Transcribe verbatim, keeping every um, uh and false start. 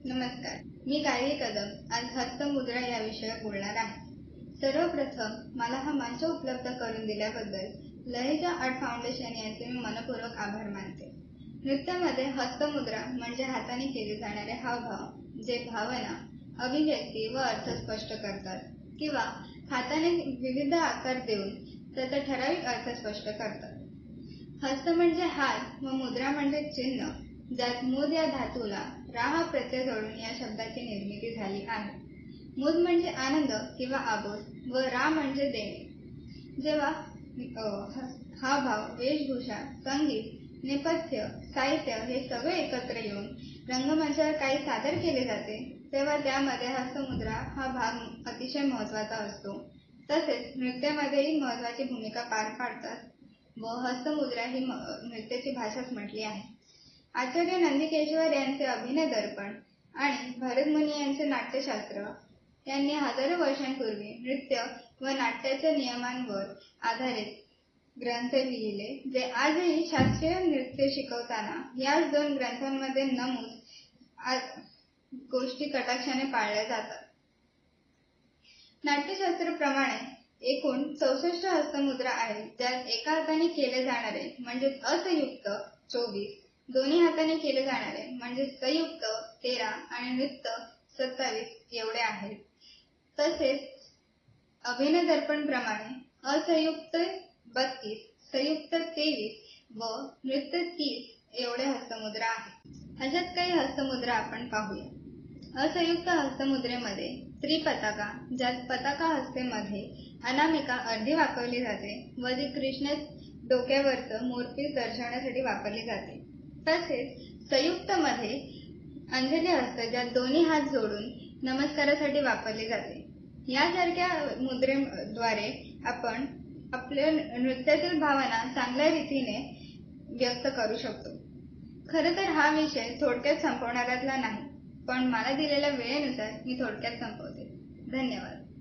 नमस्कार, मी गायत्री कदम आज हस्तमुद्रा या विषयावर बोलणार आहे। सर्वप्रथम मला हा मंच उपलब्ध करून दिल्याबद्दल लहेजा आर्ट फाउंडेशन यांचे मी मनपूर्वक आभार मानते। नृत्यामध्ये हस्तमुद्रा म्हणजे हाताने केले जाणारे हावभाव जे भावना, अभिव्यक्ती व अर्थ स्पष्ट करतात किंवा हाताने विविध आकार देऊन त्याचा ठराविक अर्थ स्पष्ट करतात। हस्त म्हणजे हात व मुद्रा म्हणजे चिन्ह, ज्यात मुद या धातूला रा हा प्रत्यय जोडून या शब्दाची निर्मिती झाली आहे। मुद म्हणजे आनंद किंवा आबोध व रा म्हणजे देणे। जेव्हा हावभाव, वेशभूषा, संगीत, नेपथ्य, साहित्य हे सगळे एकत्र येऊन रंगमंचावर काही सादर केले जाते तेव्हा त्यामध्ये हस्तमुद्रा हा भाग अतिशय महत्त्वाचा असतो। तसेच नृत्यामध्येही महत्त्वाची भूमिका पार पाडतात व हस्तमुद्रा ही नृत्याची भाषाच म्हटली आहे। आचार्य नंदिकेश्वर यांचे अभिनय दर्पण आणि भरतमुनी यांचे नाट्यशास्त्र यांनी हजारो वर्षांपूर्वी नृत्य व नाट्याच्या नियमांवर आधारित ग्रंथ लिहिले, जे आजही शास्त्रीय नृत्य शिकवताना याच दोन ग्रंथांमध्ये नमूद गोष्टी कटाक्षाने पाळल्या जातात। नाट्यशास्त्राप्रमाणे एकूण चौसष्ट हस्तमुद्रा आहेत, ज्यात एका हाताने केले जाणारे म्हणजे असंयुक्त चोवीस, दोन्ही हाताने केले जाणारे म्हणजे संयुक्त तेरा आणि नृत्य सत्तावीस एवढे आहेत। तसेच अभिनय दर्पण प्रमाणे असंयुक्त बत्तीस, संयुक्त तेवीस व नृत्य तीस एवढे हस्तमुद्रा आहेत। अशात काही हस्तमुद्रा आपण पाहूया। असंयुक्त हस्तमुद्रेमध्ये त्रिपताका, ज्यात पताका हस्तेमध्ये अनामिका अर्धी वापरली जाते व जी कृष्ण डोक्यावरचं मोरपीस दर्शवण्यासाठी वापरली जाते। तसेच संयुक्त मध्ये अंजली हस्त, ज्यात दोन्ही हात जोडून नमस्कारासाठी वापरली जाते। यासारख्या मुद्रेद्वारे आपण आपल्या नृत्यातील भावना चांगल्या रीतीने व्यक्त करू शकतो। खरं तर हा विषय थोडक्यात संपवणाऱ्यातला नाही, पण मला दिलेल्या वेळेनुसार मी थोडक्यात संपवते। धन्यवाद।